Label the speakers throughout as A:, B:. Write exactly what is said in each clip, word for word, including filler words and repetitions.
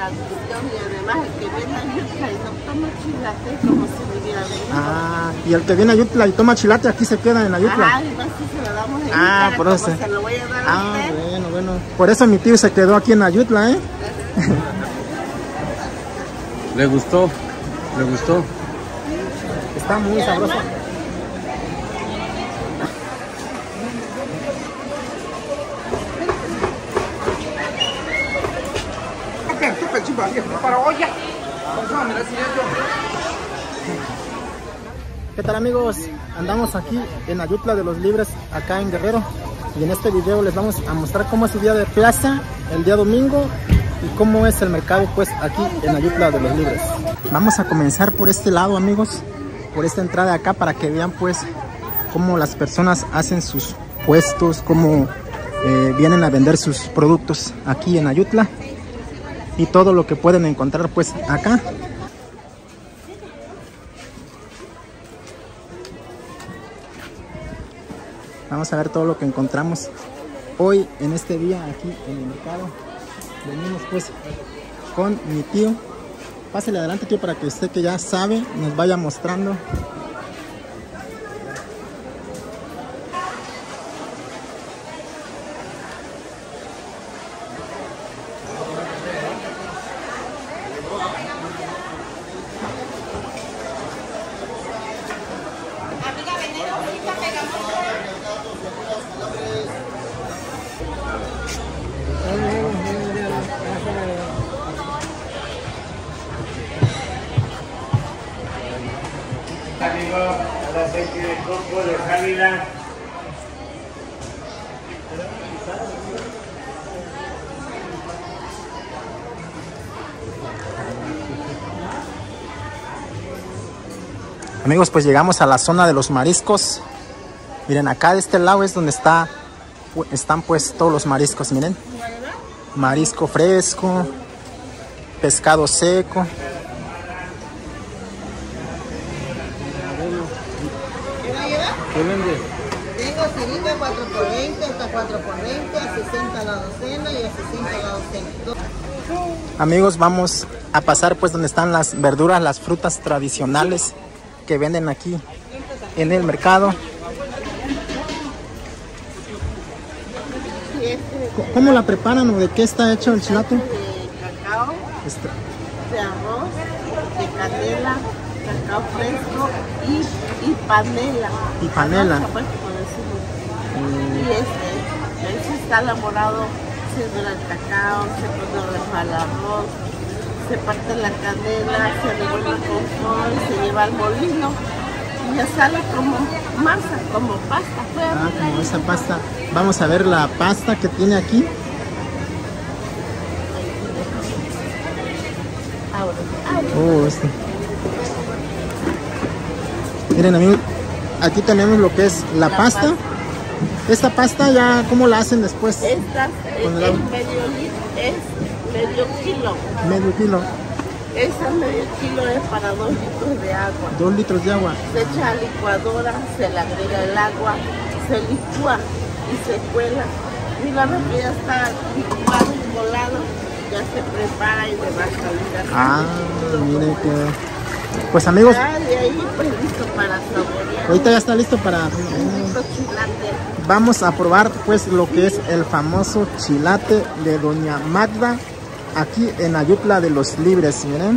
A: tradición y además el que viene a Ayutla y no toma chilate es como si viviera venido.
B: Ah, y el que viene a Ayutla y toma chilate aquí se queda en Ayutla.
A: Ah, y más si se lo damos en
B: Ah,
A: cara,
B: por eso.
A: se lo voy a dar
B: Ah,
A: a usted.
B: bueno, bueno. Por eso mi tío se quedó aquí en Ayutla, ¿eh?
C: Le gustó, le gustó.
B: Está muy sabroso. ¿Qué tal, amigos? Andamos aquí en Ayutla de los Libres, acá en Guerrero, y en este video les vamos a mostrar cómo es su día de plaza el día domingo y cómo es el mercado pues aquí en Ayutla de los Libres. Vamos a comenzar por este lado, amigos, por esta entrada de acá, para que vean pues cómo las personas hacen sus puestos, cómo eh, vienen a vender sus productos aquí en Ayutla y todo lo que pueden encontrar pues acá. Vamos a ver todo lo que encontramos hoy en este día aquí en el mercado. Venimos pues con mi tío. Pásale adelante, tío, para que usted, que ya sabe, nos vaya mostrando.
D: Amigos, el aceite de coco de Jálida.
B: Amigos, pues llegamos a la zona de los mariscos. Miren, acá de este lado es donde está, están pues todos los mariscos, miren. Marisco fresco, pescado seco.
C: ¿Qué vende?
A: Tengo sirita cuatro por veinte, hasta cuatro por veinte, a sesenta la docena y a sesenta la docena.
B: Amigos, vamos a pasar pues donde están las verduras, las frutas tradicionales que venden aquí en el mercado. ¿Cómo la preparan o de qué está hecho el chilate?
A: De cacao,
B: Este.
A: de arroz, de canela, cacao fresco y, y panela.
B: Y panela.
A: Arroz, pues, por decirlo. Mm. Y este, este está elaborado, se dora el cacao, se pone al arroz, se parte la canela, se revuelve con sol, se lleva al molino y ya sale como masa, como pasta.
B: Ah, como esa pasta. Vamos a ver la pasta que tiene aquí. Oh, este. Miren, amigos, aquí tenemos lo que es la, la pasta. pasta. Esta pasta ya, ¿cómo la hacen después?
A: Esta es,
B: el...
A: es, medio, es medio kilo.
B: Medio kilo.
A: Esta medio kilo es para dos litros de agua.
B: Dos litros de agua.
A: Se echa a la licuadora, se le agrega el agua, se licúa y se cuela. Y una vez que ya está licuado y colado, ya se prepara y le va a salir.
B: Ah, miren que... Pues, amigos,
A: ya de ahí pues listo para saborear.
B: Ahorita ya está listo para... Vamos a probar pues lo que es el famoso chilate de Doña Magda aquí en Ayutla de los Libres, miren.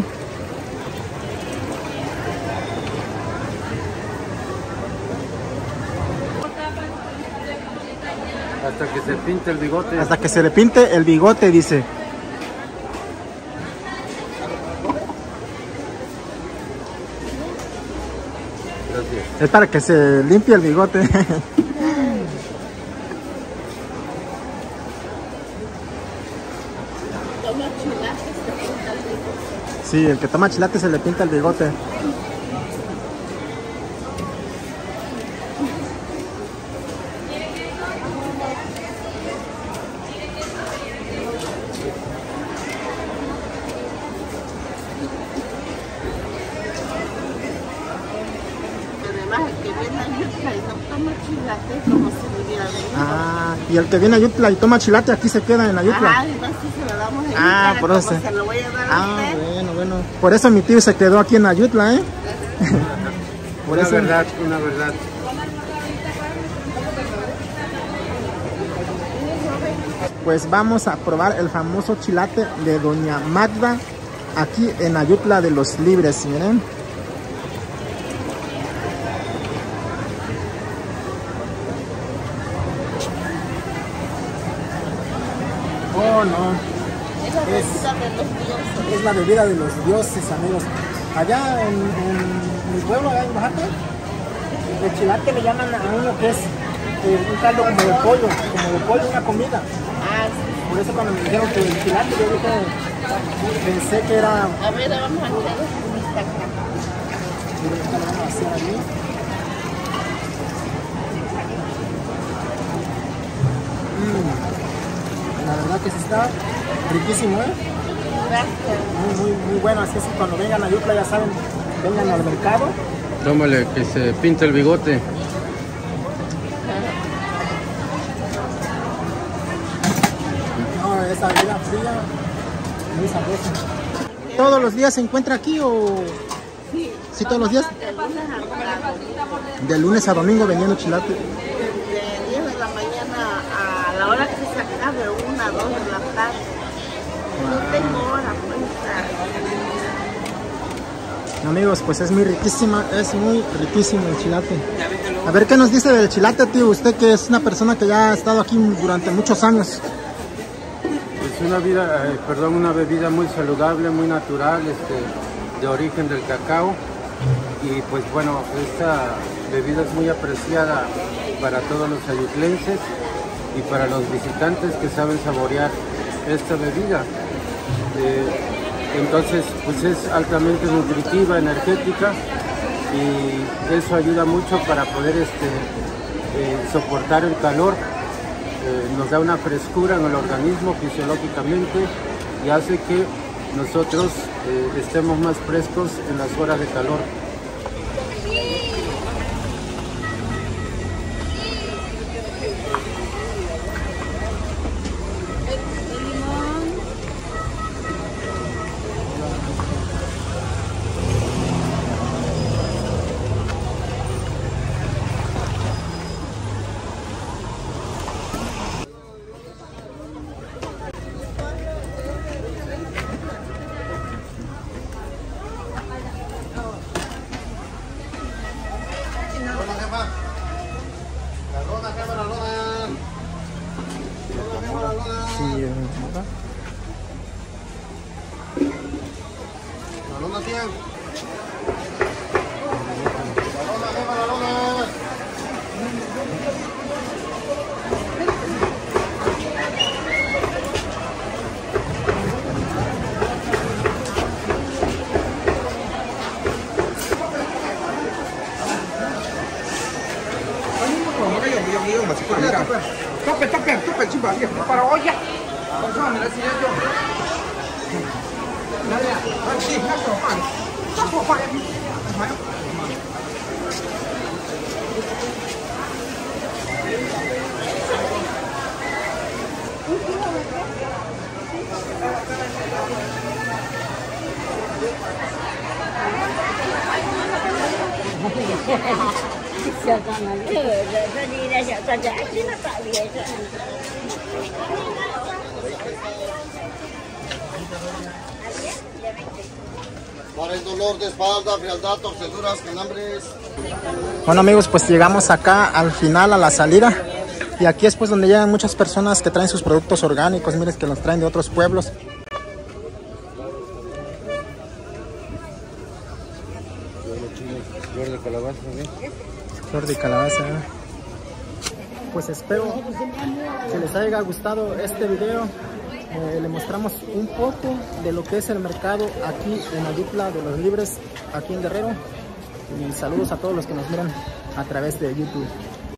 C: Hasta que se pinte el bigote.
B: Hasta que se le pinte el bigote, dice.
C: Gracias.
B: Es para que se limpie el bigote. Sí, el que toma chilate se le pinta el bigote.
A: Además, el que viene a Ayutla y no toma chilate es como si viviera venido.
B: Ah, y el que viene a Ayutla y toma chilate aquí se queda en Ayutla.
A: Ah, y más si se lo da estamos en
B: Ah,
A: Ayutla,
B: por eso.
A: como se lo voy a dar a
B: Ah,
A: usted.
B: bueno, bueno. Por eso mi tío se quedó aquí en Ayutla, ¿eh? Por
C: Una
B: eso.
C: verdad, una verdad.
B: Pues vamos a probar el famoso chilate de Doña Magda aquí en Ayutla de los Libres, miren. Oh, no.
A: Es la bebida de los dioses.
B: Es la bebida de los dioses, amigos. Allá en, en mi pueblo, allá en Oaxaca, el chilate le llaman a uno que es eh, un caldo como de pollo, como de pollo, una comida.
A: Ah, sí.
B: Por eso cuando me dijeron que el chilate, yo dije, pensé que era...
A: A ver, vamos a hacer esta acá.
B: Miren, esta lo vamos a hacer allí. Mm. La verdad que sí está riquísimo, ¿eh?
A: Gracias.
B: Muy, muy, muy bueno. Así es que cuando vengan a Ayutla, ya saben, vengan al mercado.
C: Tómale, que se pinta el bigote.
B: No, esa bebida fría, muy sabrosa. ¿Todos los días se encuentra aquí o...?
A: Sí.
B: ¿Sí, todos los días?
A: De lunes a domingo.
B: De lunes a domingo vendiendo chilate.
A: De diez de la mañana a la hora que se acabe, una, dos de la tarde. No tengo hora, pues.
B: Amigos, pues es muy riquísima, es muy riquísimo el chilate. A ver, ¿qué nos dice del chilate, tío? Usted que es una persona que ya ha estado aquí durante muchos años.
C: Es una vida, eh, perdón, una bebida muy saludable, muy natural, este, de origen del cacao. Y pues bueno, esta bebida es muy apreciada para todos los ayutlenses y para los visitantes que saben saborear esta bebida. Eh, entonces, pues es altamente nutritiva, energética y eso ayuda mucho para poder este, eh, soportar el calor. Eh, nos da una frescura en el organismo fisiológicamente y hace que nosotros eh, estemos más frescos en las horas de calor.
B: Sí, eh,
E: La lona, tía. La lona, jefa, la lona.
F: Tope, tope, tope, chipa, para olla. Vamos, mira, si yo. Sí, no puedo pan. No puedo pan.
G: 小张啊，这个这里的小大家真的大厉害。
E: Para el dolor de espalda, frialdad, torceduras, calambres.
B: Bueno, amigos, pues llegamos acá al final, a la salida. Y aquí es pues donde llegan muchas personas que traen sus productos orgánicos. Miren que los traen de otros pueblos.
C: Flor de calabaza, ¿sí?
B: Flor de calabaza. Pues espero que les haya gustado este video. Eh, le mostramos un poco de lo que es el mercado aquí en Ayutla de los Libres, aquí en Guerrero. Y saludos a todos los que nos miran a través de YouTube.